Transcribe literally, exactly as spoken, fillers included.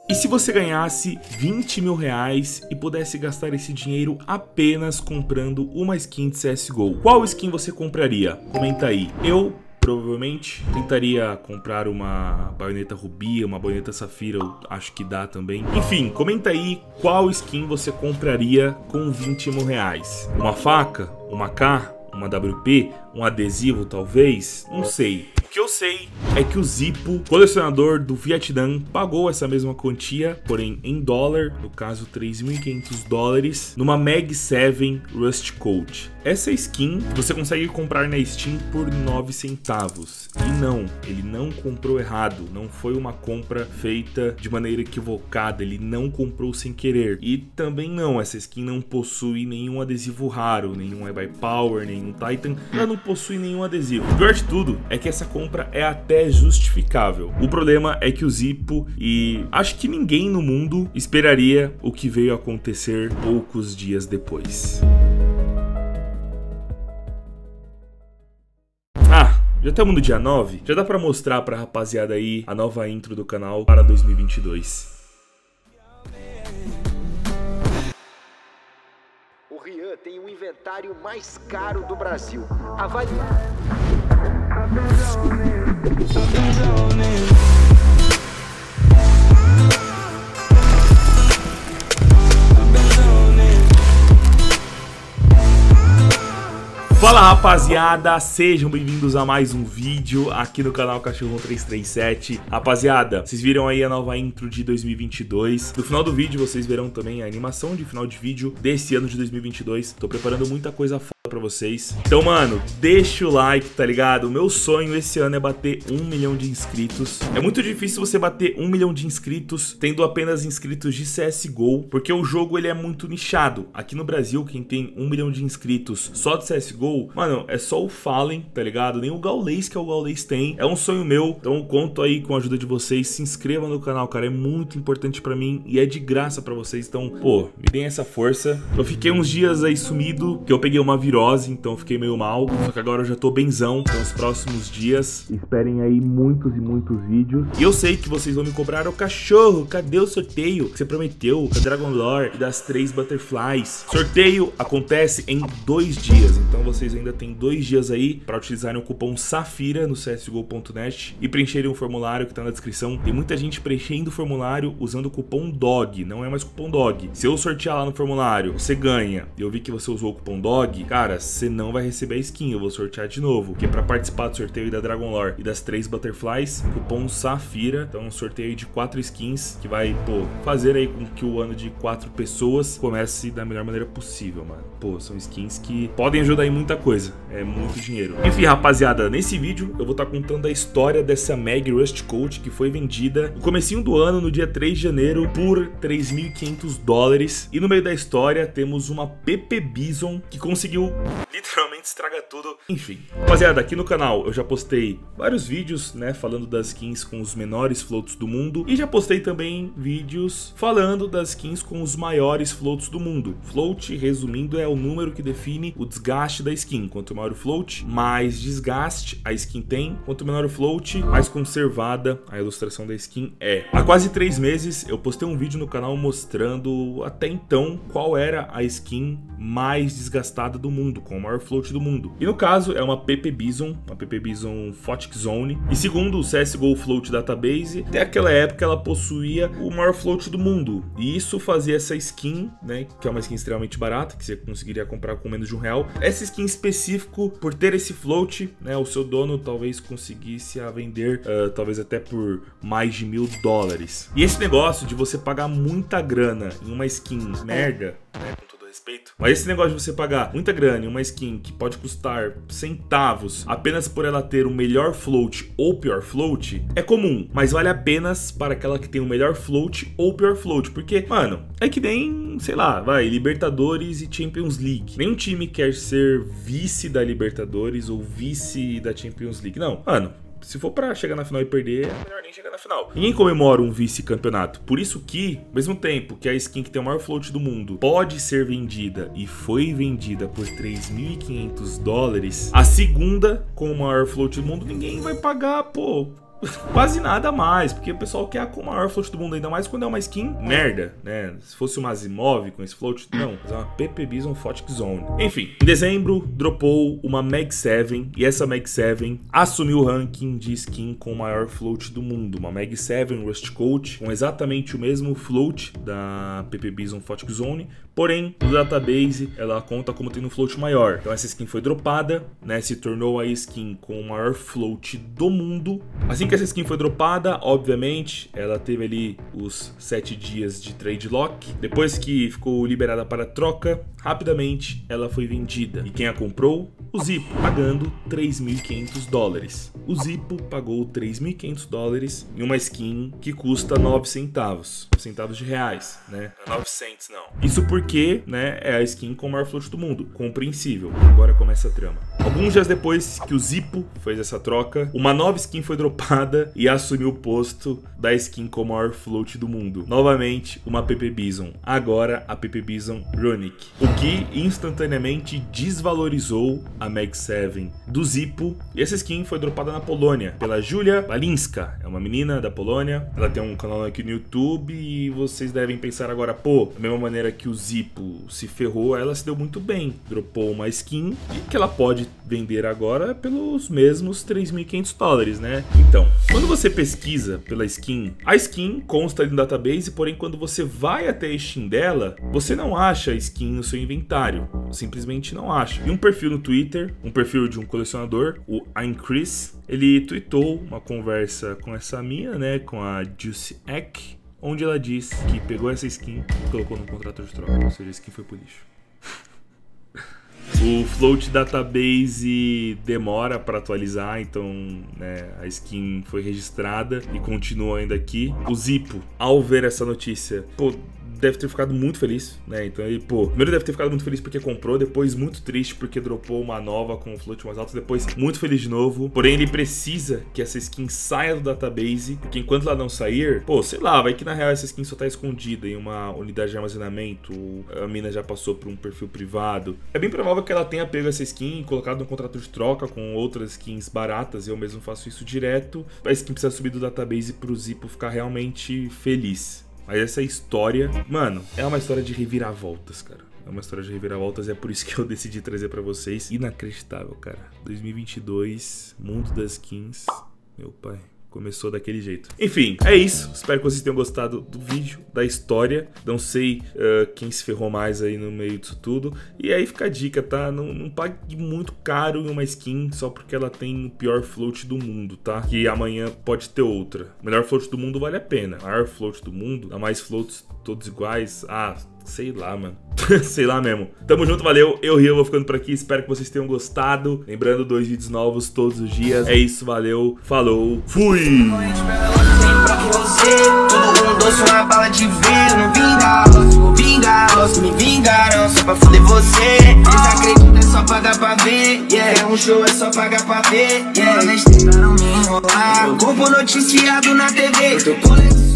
E se você ganhasse vinte mil reais e pudesse gastar esse dinheiro apenas comprando uma skin de C S G O, qual skin você compraria? Comenta aí. Eu provavelmente tentaria comprar uma baioneta rubi, uma baioneta safira, eu acho que dá também. Enfim, comenta aí qual skin você compraria com vinte mil reais. Uma faca? Uma K? Uma W P? Um adesivo talvez? Não sei. O que eu sei é que o Zippo, colecionador do Vietnã, pagou essa mesma quantia, porém em dólar, no caso três mil e quinhentos dólares, numa Mag sete Rust Coat. Essa skin você consegue comprar na Steam por nove centavos. E não, ele não comprou errado, não foi uma compra feita de maneira equivocada, ele não comprou sem querer. E também não, essa skin não possui nenhum adesivo raro, nenhum Buy Power, nenhum Titan, ela não possui nenhum adesivo. O pior de tudo é que essa compra é até justificável. O problema é que o Zippo e acho que ninguém no mundo esperaria o que veio a acontecer poucos dias depois. Ah, já estamos no dia nove? Já dá pra mostrar pra rapaziada aí a nova intro do canal para dois mil e vinte e dois. O Rian tem o inventário mais caro do Brasil. Avalie. Fala rapaziada, sejam bem-vindos a mais um vídeo aqui no canal Cachorrão três três sete. Rapaziada, vocês viram aí a nova intro de dois mil e vinte e dois. No final do vídeo vocês verão também a animação de final de vídeo desse ano de dois mil e vinte e dois. Tô preparando muita coisa foda pra vocês. Então, mano, deixa o like, tá ligado? O meu sonho esse ano é bater um milhão de inscritos. É muito difícil você bater um milhão de inscritos tendo apenas inscritos de C S G O, porque o jogo ele é muito nichado. Aqui no Brasil, quem tem um milhão de inscritos só de C S G O, mano, é só o Fallen, tá ligado? Nem o Gaules que é o Gaules tem. É um sonho meu, então conto aí com a ajuda de vocês. Se inscreva no canal, cara, é muito importante pra mim e é de graça pra vocês. Então, pô, me deem essa força. Eu fiquei uns dias aí sumido, que eu peguei uma virose, então eu fiquei meio mal. Só que agora eu já tô benzão. Então os próximos dias esperem aí muitos e muitos vídeos. E eu sei que vocês vão me cobrar: o cachorro, cadê o sorteio que você prometeu da Dragon Lore e das três Butterflies? Sorteio acontece em dois dias, então vocês ainda tem dois dias aí para utilizarem o cupom SAFIRA no C S G O ponto net e preencherem o formulário que tá na descrição. Tem muita gente preenchendo o formulário usando o cupom DOG, não é mais cupom DOG. Se eu sortear lá no formulário, você ganha, e eu vi que você usou o cupom DOG, cara, você não vai receber a skin, eu vou sortear de novo. Porque para participar do sorteio da Dragon Lore e das três Butterflies, cupom SAFIRA, então um sorteio de quatro skins que vai, pô, fazer aí com que o ano de quatro pessoas comece da melhor maneira possível, mano. Pô, são skins que podem ajudar em muita coisa. É muito dinheiro. Enfim, rapaziada, nesse vídeo eu vou estar contando a história dessa Mag Rust Coat que foi vendida no comecinho do ano, no dia três de janeiro, por três mil e quinhentos dólares. E no meio da história temos uma P P Bison que conseguiu literalmente estragar tudo. Enfim, rapaziada, aqui no canal eu já postei vários vídeos, né, falando das skins com os menores floats do mundo. E já postei também vídeos falando das skins com os maiores floats do mundo. Float, resumindo, é o número que define o desgaste da skin. Quanto maior o float, mais desgaste a skin tem. Quanto menor o float, mais conservada a ilustração da skin é. Há quase três meses eu postei um vídeo no canal mostrando até então qual era a skin mais desgastada do mundo, com o maior float do mundo. E no caso é uma P P Bison, uma P P Bison Photic Zone. E segundo o C S G O Float Database, até aquela época ela possuía o maior float do mundo. E isso fazia essa skin, né, que é uma skin extremamente barata, que você conseguiria comprar com menos de um real. Essa skin específico, por ter esse float, né, o seu dono talvez conseguisse a vender, uh, talvez até por mais de mil dólares. E esse negócio de você pagar muita grana em uma skin merda, né, com todo respeito, mas esse negócio de você pagar muita grana em uma skin que pode custar centavos apenas por ela ter o melhor float ou pior float é comum, mas vale apenas para aquela que tem o melhor float ou pior float, porque, mano, é que nem, sei lá, vai, Libertadores e Champions League. Nenhum time quer ser vice da Libertadores ou vice da Champions League, não, mano. Se for pra chegar na final e perder, é melhor nem chegar na final. Ninguém comemora um vice-campeonato. Por isso que, ao mesmo tempo que a skin que tem o maior float do mundo pode ser vendida e foi vendida por três mil e quinhentos dólares, a segunda com o maior float do mundo, ninguém vai pagar, pô, quase nada a mais, porque o pessoal quer a maior float do mundo, ainda mais quando é uma skin merda, né? Se fosse uma Azimov com esse float, não, é uma P P Bison Photic Zone. Enfim, em dezembro dropou uma Mag sete e essa Mag sete assumiu o ranking de skin com o maior float do mundo. Uma Mag sete Rust Coat com exatamente o mesmo float da P P Bison Photic Zone, porém no database ela conta como tendo um float maior. Então essa skin foi dropada, né? Se tornou a skin com o maior float do mundo. Assim que essa skin foi dropada, obviamente, ela teve ali os sete dias de trade lock. Depois que ficou liberada para troca, rapidamente ela foi vendida. E quem a comprou? O Zippo, pagando três mil e quinhentos dólares. O Zippo pagou três mil e quinhentos dólares em uma skin que custa nove centavos. nove centavos de reais, né? nove cents não. Isso porque, né, é a skin com o maior float do mundo. Compreensível. Agora começa a trama. Alguns dias depois que o Zippo fez essa troca, uma nova skin foi dropada e assumiu o posto da skin com o maior float do mundo. Novamente, uma P P Bison. Agora, a P P Bison Runic. O que instantaneamente desvalorizou a Mag sete do Zippo. E essa skin foi dropada na Polônia pela Julia Balinska. É uma menina da Polônia. Ela tem um canal aqui no YouTube e vocês devem pensar agora, pô, da mesma maneira que o Zippo se ferrou, ela se deu muito bem. Dropou uma skin e que ela pode vender agora pelos mesmos três mil e quinhentos dólares, né? Então, quando você pesquisa pela skin, a skin consta ali no database, porém quando você vai até a Steam dela, você não acha a skin no seu inventário. Simplesmente não acha. E um perfil no Twitter, um perfil de um colecionador, o I'm Chris, ele tweetou uma conversa com essa mina, né, com a Juicy Eck, onde ela diz que pegou essa skin e colocou no contrato de troca, ou seja, a skin foi pro lixo. O float database demora para atualizar, então, né, a skin foi registrada e continua ainda aqui. O Zippo, ao ver essa notícia, pô, deve ter ficado muito feliz, né? Então ele, pô, primeiro deve ter ficado muito feliz porque comprou, depois muito triste porque dropou uma nova com um float mais alto, depois muito feliz de novo. Porém, ele precisa que essa skin saia do database, porque enquanto ela não sair, pô, sei lá, vai que na real essa skin só tá escondida em uma unidade de armazenamento, a mina já passou por um perfil privado. É bem provável que ela tenha pego essa skin e colocado no contrato de troca com outras skins baratas, eu mesmo faço isso direto. A skin precisa subir do database pro Zippo ficar realmente feliz. Mas essa história, mano, é uma história de reviravoltas, cara. É uma história de reviravoltas e é por isso que eu decidi trazer pra vocês. Inacreditável, cara. dois mil e vinte e dois, mundo das skins. Meu pai, começou daquele jeito. Enfim, é isso. Espero que vocês tenham gostado do vídeo, da história. Não sei uh, quem se ferrou mais aí no meio disso tudo. E aí fica a dica, tá? Não, não pague muito caro em uma skin só porque ela tem o pior float do mundo, tá? Que amanhã pode ter outra. O melhor float do mundo vale a pena. O maior float do mundo, dá mais floats todos iguais. Ah, sei lá, mano. Sei lá mesmo. Tamo junto, valeu. Eu, Rio, vou ficando por aqui. Espero que vocês tenham gostado. Lembrando, dois vídeos novos todos os dias. É isso, valeu. Falou. Fui! Todo um doce, uma bala de vidro. Não vingar, vou vingar. Os que me vingaram só pra foder você. Desacredita, é só pagar pra ver. Yeah, é um show, é só pagar pra ver. Yeah, eles tentaram me enrolar. Corpo noticiado na T V. Eu tô colecionando.